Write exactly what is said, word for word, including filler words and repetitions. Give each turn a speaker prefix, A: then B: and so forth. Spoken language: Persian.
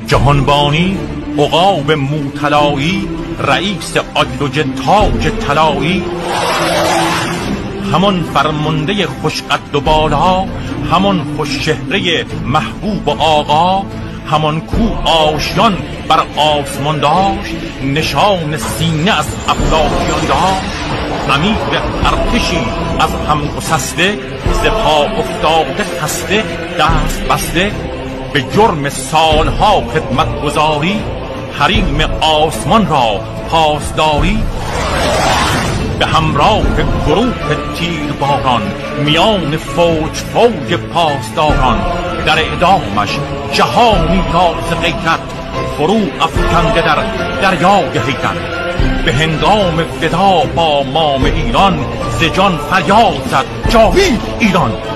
A: جهانبانی عقاب موطلایی، رئیس عدل تاج طلایی، همان فرمانده خوشقد و بالا، همان خوش چهره محبوب آقا، همان کو آشیان بر آسمان داشت، نشان سینه از افلاکیان داشت. امیر ارتشی از هم گسسته، ز پا افتاده خسته دست بسته، به جرم سالها خدمت گزاری، حریم آسمان را پاسداری. به همراه گروه تیر باران، میان فوج فوج پاسداران، در اعدامش جهانی را ز غیرت، فرو افکنده در دریای حیرت. به هنگام ودا با مام ایران، ز جان فریاد زد جاوید ایران.